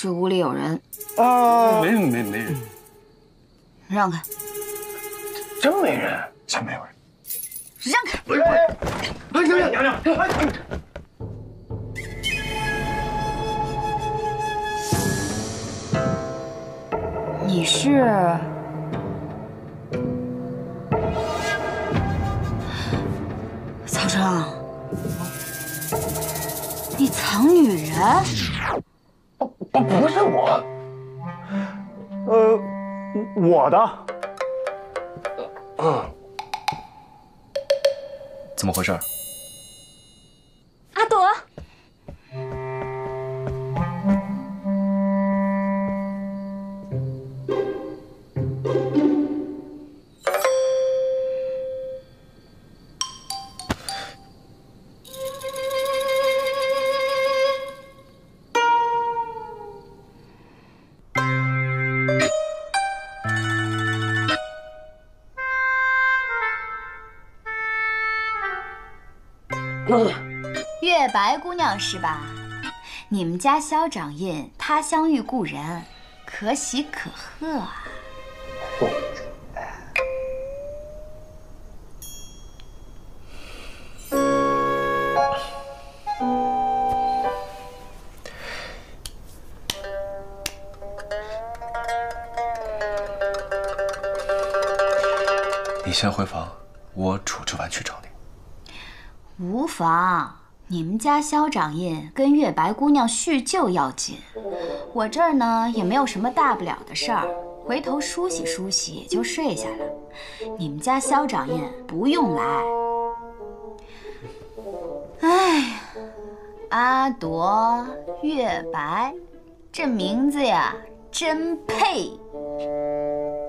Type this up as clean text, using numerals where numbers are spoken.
这屋里有人。 没人。 让开！ 真没人？真没有人。 让开！ 娘娘， 你是？曹成，你藏女人？ 不是我。我的。 怎么回事？ 阿朵， 月白姑娘是吧？你们家萧掌印他乡遇故人，可喜可贺啊！ 你先回房，我处置完去找你。 无妨，你们家萧掌印跟月白姑娘叙旧要紧，我这儿呢也没有什么大不了的事儿，回头梳洗梳洗也就睡下了。你们家萧掌印不用来。哎呀，阿朵、月白，这名字呀真配。